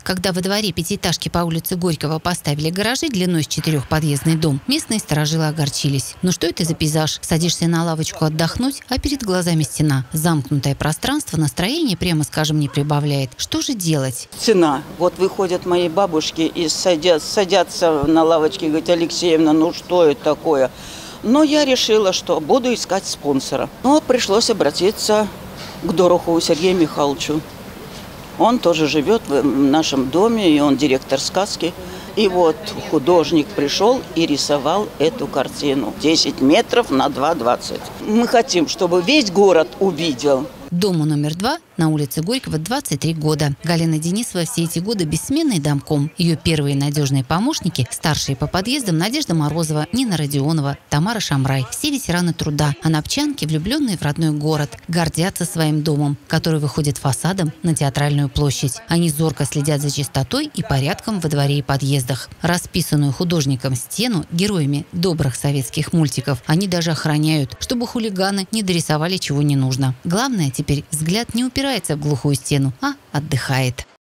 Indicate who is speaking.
Speaker 1: Когда во дворе пятиэтажки по улице Горького поставили гаражи длиной с 4-подъездный дом, местные старожилы огорчились. Ну что это за пейзаж? Садишься на лавочку отдохнуть, а перед глазами стена. Замкнутое пространство настроение, прямо скажем, не прибавляет. Что же делать?
Speaker 2: Цена. Вот выходят мои бабушки и садятся на лавочке и говорят: Алексеевна, ну что это такое? Но я решила, что буду искать спонсора. Но пришлось обратиться к Дорохову Сергею Михайловичу. Он тоже живет в нашем доме, и он директор сказки. И вот художник пришел и рисовал эту картину. 10 метров на 2,20. Мы хотим, чтобы весь город увидел.
Speaker 1: Дому номер 2 на улице Горького 23 года. Галина Денисова все эти годы бессменный домком. Ее первые надежные помощники, старшие по подъездам, Надежда Морозова, Нина Родионова, Тамара Шамрай. Все ветераны труда, а напчанки, влюбленные в родной город, гордятся своим домом, который выходит фасадом на Театральную площадь. Они зорко следят за чистотой и порядком во дворе и подъездах. Расписанную художником стену героями добрых советских мультиков они даже охраняют, чтобы хулиганы не дорисовали чего не нужно. Главное, теперь взгляд не упирается в глухую стену, а отдыхает.